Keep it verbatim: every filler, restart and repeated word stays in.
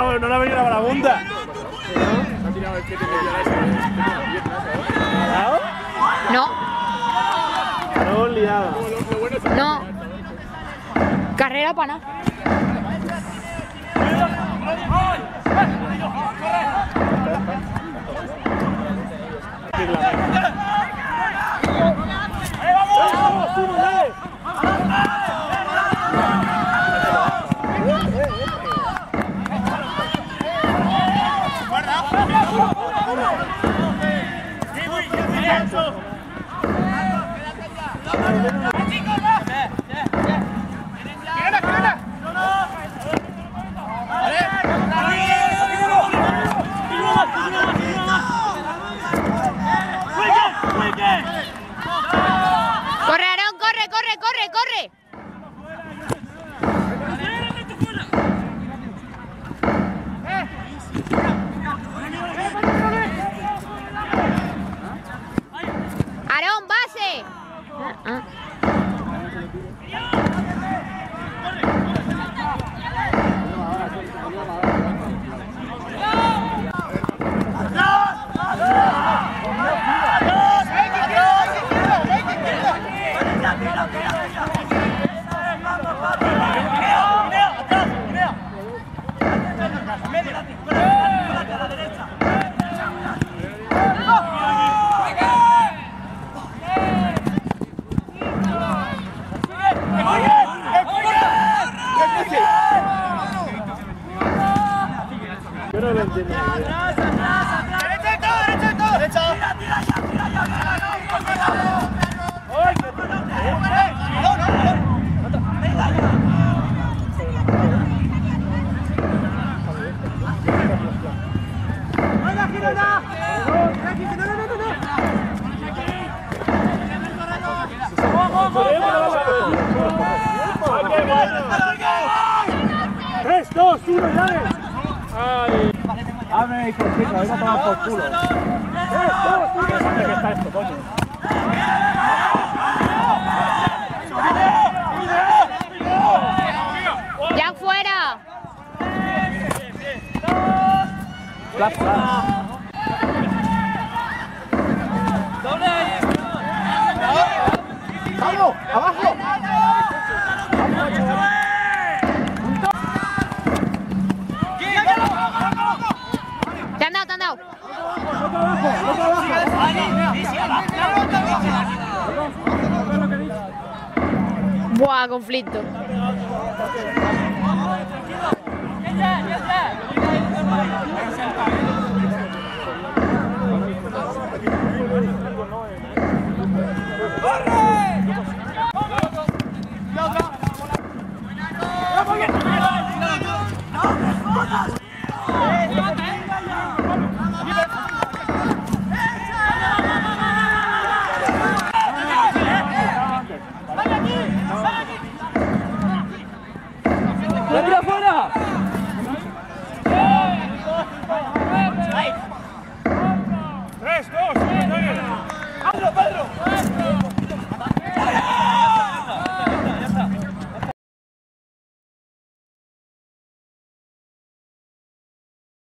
no, no le ha venido la marabunta. No. No, liado. No. Carrera para nada. Corre, Aarón, corre, corre, corre, corre. Aarón, base. Ah, ah. Yo no lo entiendo. ¡Atrás, atrás, atrás! ¡Derecha, derecha, derecha! ¡Tira, tira, ya, tira, ya, tres, dos, uno, dale. Ay. Abre, hijo, chico, ahí no tomas por culo. tres, dos, uno, dale. ¿Qué está esto, coño? ¡Ya fuera! Flash, flash. ¡Doble ahí! ¡Vamos! ¡Abajo! Te han dado, te han dado. Buah, conflicto. ¡Tira